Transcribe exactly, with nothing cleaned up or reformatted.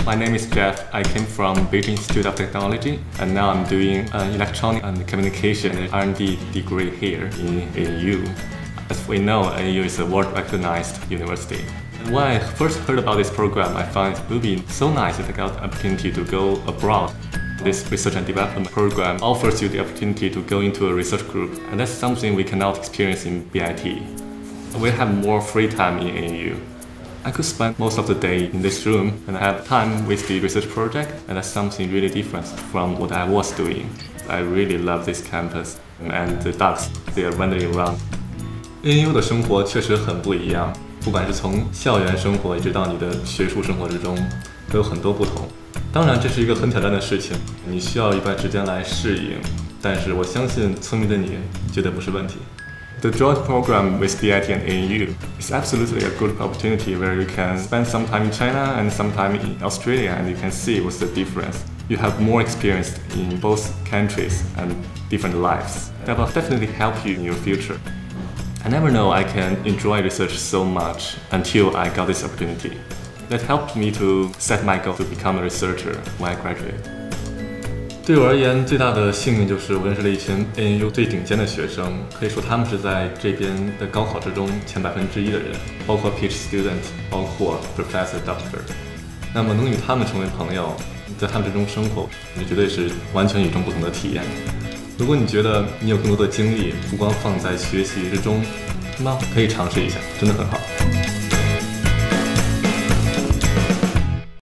My name is Jeff. I came from Beijing Institute of Technology, and now I'm doing an electronic and communication R and D degree here in A U. As we know, A U is a world-recognized university. And when I first heard about this program, I found it would be so nice if I got the opportunity to go abroad. This research and development program offers you the opportunity to go into a research group, and that's something we cannot experience in B I T. We have more free time in A U. I could spend most of the day in this room and have time with the research project, and that's something really different from what I was doing. I really love this campus and the ducks, they are wandering around. A U 的生活确实很不一样，不管是从校园生活一直到你的学术生活之中，都有很多不同。当然，这是一个很挑战的事情，你需要一段时间来适应。但是我相信聪明的你绝对不是问题。 The joint program with B I T and A U is absolutely a good opportunity where you can spend some time in China and some time in Australia, and you can see what's the difference. You have more experience in both countries and different lives. That will definitely help you in your future. I never know I can enjoy research so much until I got this opportunity. That helped me to set my goal to become a researcher when I graduate. 对我而言，最大的幸运就是我认识了一群 A U 最顶尖的学生，可以说他们是在这边的高考之中前百分之一的人，包括 PhD student， 包括 Professor Doctor。那么能与他们成为朋友，在他们之中生活，这绝对是完全与众不同的体验。如果你觉得你有更多的精力不光放在学习之中，那么可以尝试一下，真的很好。